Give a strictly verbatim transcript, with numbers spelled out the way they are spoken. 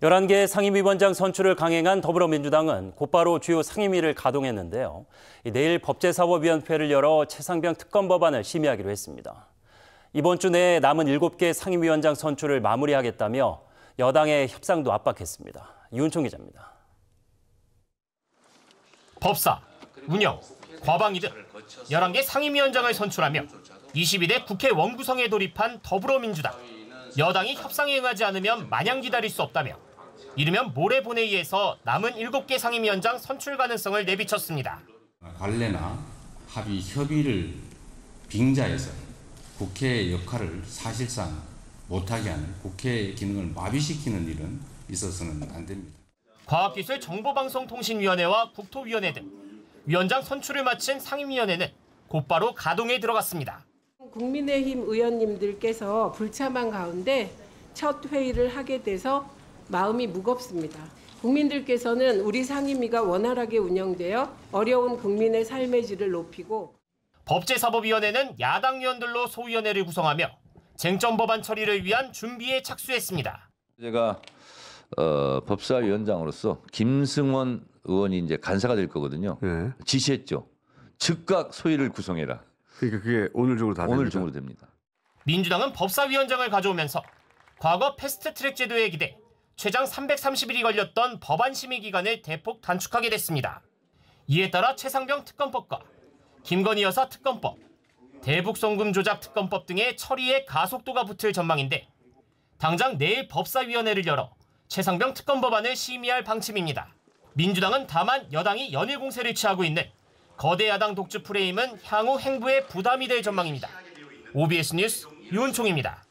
열한 개 상임위원장 선출을 강행한 더불어민주당은 곧바로 주요 상임위를 가동했는데요. 내일 법제사법위원회를 열어 최상병 특검 법안을 심의하기로 했습니다. 이번 주 내에 남은 일곱 개 상임위원장 선출을 마무리하겠다며 여당의 협상도 압박했습니다. 이훈총 기자입니다. 법사, 운영, 과방위 등 열한 개 상임위원장을 선출하며 이십이 대 국회 원구성에 돌입한 더불어민주당. 여당이 협상에 응하지 않으면 마냥 기다릴 수 없다며 이르면 모레 본회의에서 남은 일곱 개 상임위원장 선출 가능성을 내비쳤습니다. 관례나 합의, 협의를 빙자해서 국회의 역할을 사실상 못하게 하는, 국회의 기능을 마비시키는 일은 있어서는 안 됩니다. 과학기술정보방송통신위원회와 국토위원회 등 위원장 선출을 마친 상임위원회는 곧바로 가동에 들어갔습니다. 국민의힘 의원님들께서 불참한 가운데 첫 회의를 하게 돼서 마음이 무겁습니다. 국민들께서는 우리 상임위가 원활하게 운영되어 어려운 국민의 삶의 질을 높이고 법제사법위원회는 야당 의원들로 소위원회를 구성하며 쟁점 법안 처리를 위한 준비에 착수했습니다. 제가 어, 법사위원장으로서 김승원 의원이 이제 간사가 될 거거든요. 네. 지시했죠. 즉각 소위를 구성해라. 그러니까 그게 오늘 중으로 다 오늘 됩니다. 중으로 됩니다. 민주당은 법사위원장을 가져오면서 과거 패스트트랙 제도에 기대 최장 삼백삼십 일이 걸렸던 법안 심의 기간을 대폭 단축하게 됐습니다. 이에 따라 최상병 특검법과 김건희 여사 특검법, 대북송금 조작 특검법 등의 처리에 가속도가 붙을 전망인데 당장 내일 법사위원회를 열어 최상병 특검 법안을 심의할 방침입니다. 민주당은 다만 여당이 연일 공세를 취하고 있는 거대 야당 독주 프레임은 향후 행보에 부담이 될 전망입니다. 오비에스 뉴스 유은총입니다.